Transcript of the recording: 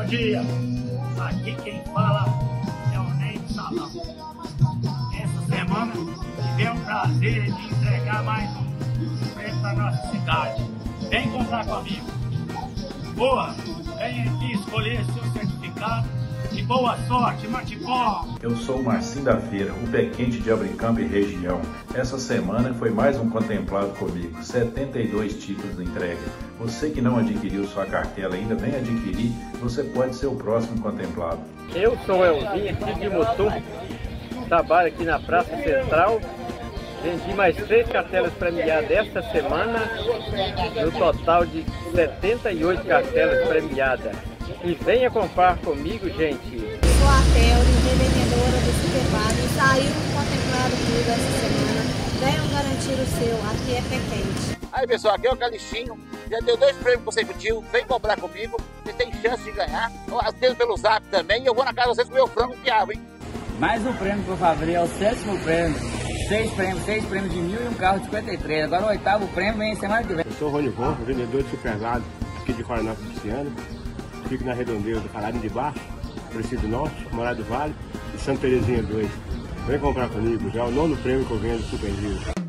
dia! Aqui quem fala é o Ney do Salão. Essa semana tivemos o prazer de entregar mais um prêmio para nossa cidade. Vem comprar comigo. Boa! Vem aqui escolher seu certificado e boa sorte, Matipó! Eu sou o Marcinho da Feira, o pé quente de Abricampo e região. Essa semana foi mais um contemplado comigo, 72 títulos entregue. Você que não adquiriu sua cartela ainda, vem adquirir, você pode ser o próximo contemplado. Eu sou o Elzinho, aqui de Mutum, trabalho aqui na Praça Central. Vendi mais 3 cartelas premiadas esta semana, no total de 78 cartelas premiadas. E venha comprar comigo, gente. Sou a Théoria, revendedora do Supervale, e saiu um contemplado comigo essa semana. Venham garantir o seu, aqui é pé quente. Aí pessoal, aqui é o Calixtinho, já deu 2 prêmios consecutivos, vem comprar comigo, você tem chance de ganhar. Eu atendo pelo Zap também e eu vou na casa de vocês comer o frango quiabo, hein? Mais um prêmio para o Favre, é o 7º prêmio. 6 prêmios de 1000 e um carro de 53. Agora o 8º prêmio vem semana que vem. Eu sou o Rony Von, vendedor de supermercado aqui de Coronel Cristiano. Fico na redondeira do Calarino de Baixo, Preciso Norte, Morado do Vale e Santa Terezinha 2. Vem comprar comigo, já é o 9º prêmio que eu vendo super livre.